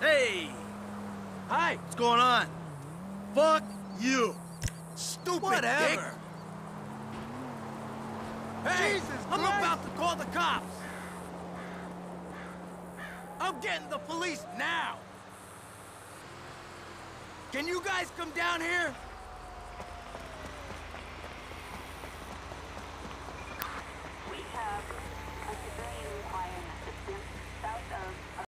Hey! Hi! What's going on? Fuck you! Stupid Whatever! dick. Hey! Jesus I'm Christ. about to call the cops! I'm getting the police now! Can you guys come down here?